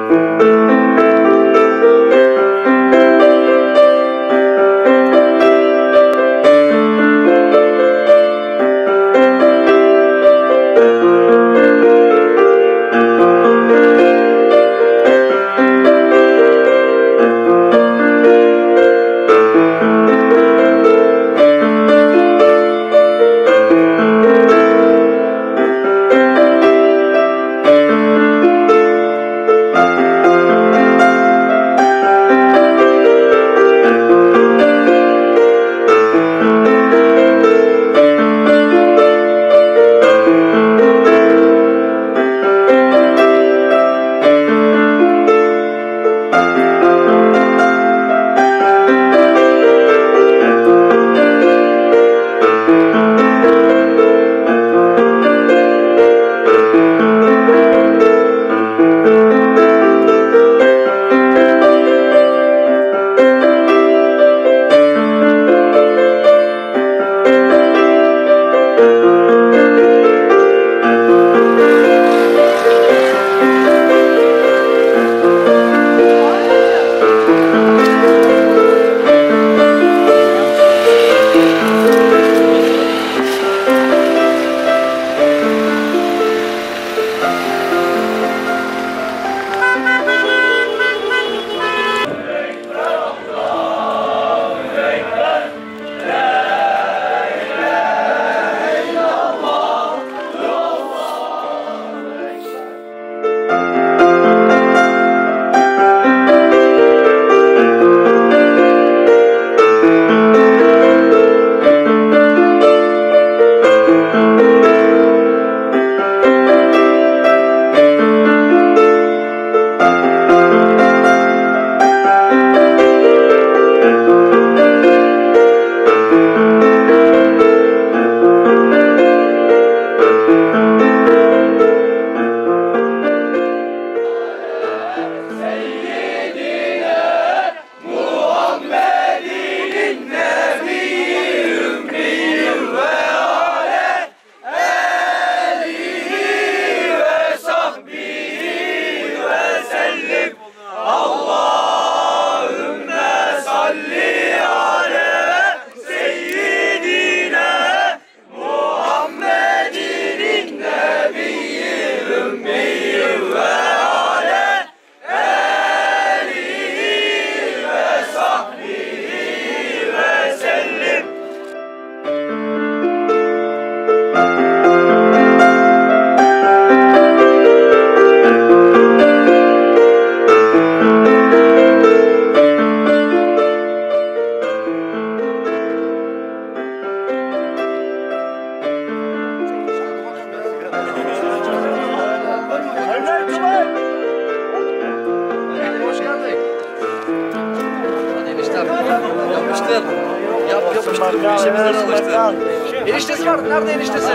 Eniştesi vardı. Nerede eniştesi?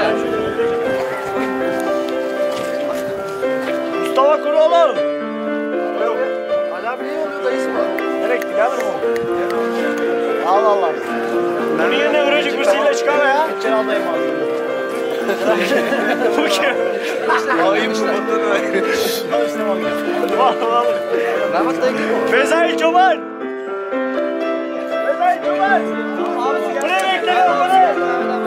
Mustafa Kuroğlu. Ali abi ne oluyor dayısı mı? Nereye gitti geldi mi o? Allah Allah. Bunu yine öğrenci kursiyle çıkar ya. Geçen aldayım abi. Bu kim? Ağayım mı? Mehmet dayı kim? Fezai Çoban. Fezai Çoban. Buraya bekleyin buraya.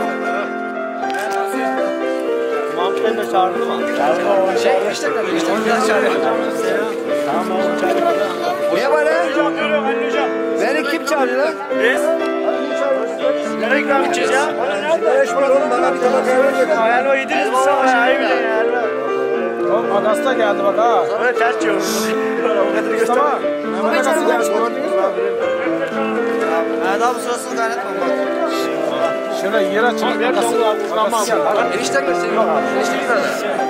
Mahmut Bey de çağırdı mı? Çağırdı. İşte onu çağırıyor. Tamam oğlum çağırıyor. Niye böyle? Hocam. Beni kim çağırıyor lan? Biz. Nereye ikram edeceğiz ya? Sigara içmek oğlum, bana bir tabak kahve getir. Ayağını o yediniz mi sana ya? Ayıp edin ya. Oğlum Agasta geldi bak ha. Öyle ters çevir. Mustafa. Mehmet Agasta gelmiş. Daha bu sırasını kaynatma bak. Şöyle yer açalım. Enişten mi senin? Enişten mi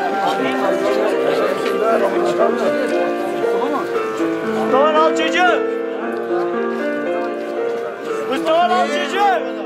Mustafa al çocuğu. Mustafa al çocuğu.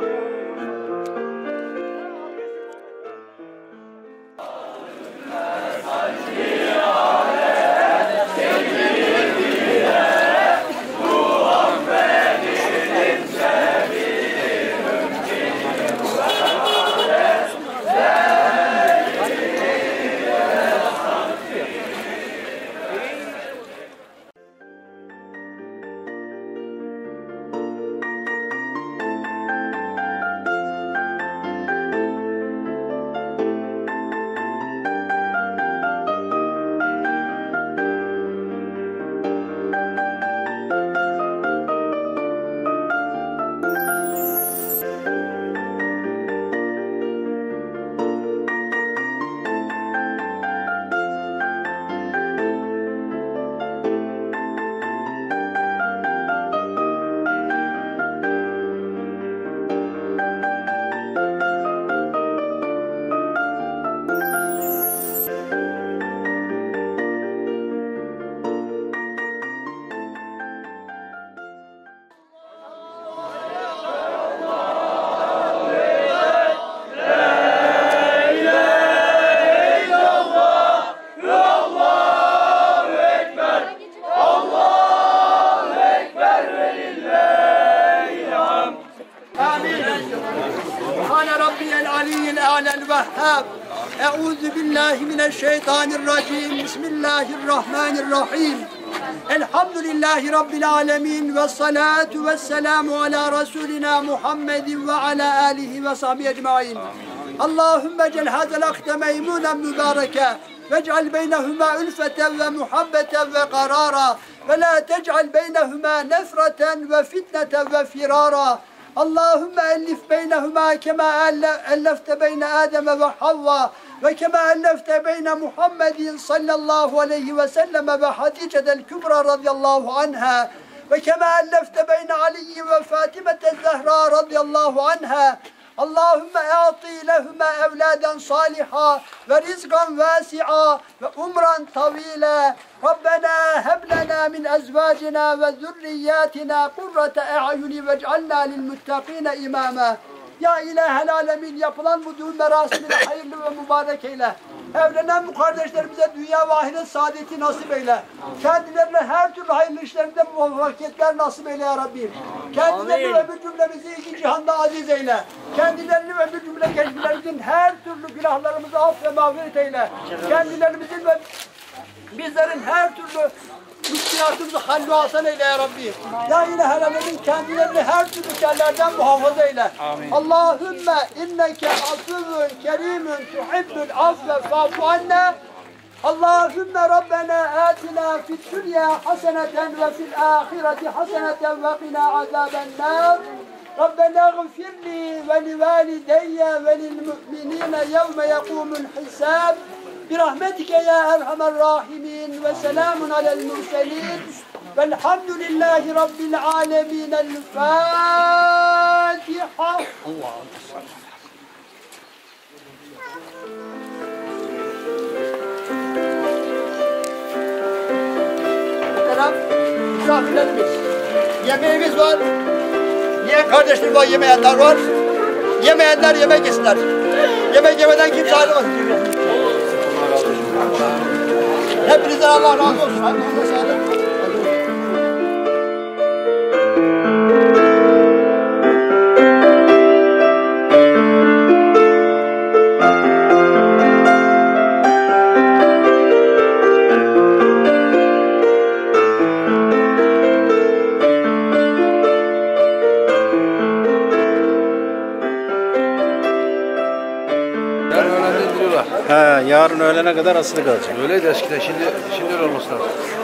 الوهاب أعوذ بالله من الشيطان الرجيم بسم الله الرحمن الرحيم الحمد لله رب العالمين والصلاة والسلام على رسولنا محمد وعلى آله وصحبه أجمعين اللهم اجعل هذا الأخت ميمونا مباركا واجعل بينهما ألفة ومحبة وقرارا ولا تجعل بينهما نفرة وفتنة وفرارا اللهم ألف بينهما كما ألفت بين آدم وحواء وكما ألفت بين محمد صلى الله عليه وسلم وخديجة الكبرى رضي الله عنها وكما ألفت بين علي وفاطمة الزهراء رضي الله عنها اللهم أعطي لهما أولادا صالحا ورزقا واسعا وعمرا طويلا ربنا هب لنا من أزواجنا وذرياتنا قرة أعين واجعلنا للمتقين إماما. Ya İlahel Alemin, yapılan bu düğün merasimine hayırlı ve mübarek eyle. Evlenen bu kardeşlerimize dünya ve ahiret saadeti nasip eyle. Kendilerine her türlü hayırlı işlerinde muvaffakiyetler nasip eyle ya Rabbi. Kendilerini ve bir cümlemizi iki cihanda aziz eyle. Kendilerini ve bir cümle gençlerimizin her türlü günahlarımızı af ve mağfiret eyle. Kendilerimizin ve bizlerin her türlü müşkilatımızı hallü hasen eyle ya Rabbi. Ya İlahel Alemin, kendilerini her türlü şerlerden muhafaza eyle. Amin. Allahümme inneke afuvun kerimun tuhibbul afve fa'fu anna. Allahümme Rabbena atina fid dünya haseneten ve fil ahireti haseneten ve qina azaben nar. Rabbena gfirli ve li valideyye ve lil mu'minine yevme yekumul hisab. برحمتك يا أرحم الراحمين وسلام على المرسلين والحمد لله رب العالمين الفاتحة. Misafirlerimiz, yemeğimiz var, yiyen kardeşlerim var, yemeyenler var, yemeyenler yemek yesinler. Yemek yemeden kimse ayrılmasın. Hepinizden Allah razı olsun. Hadi sağlık. Yarın öğlene kadar asılı kalacak. Öyleydi eskiden, şimdi öyle olması lazım.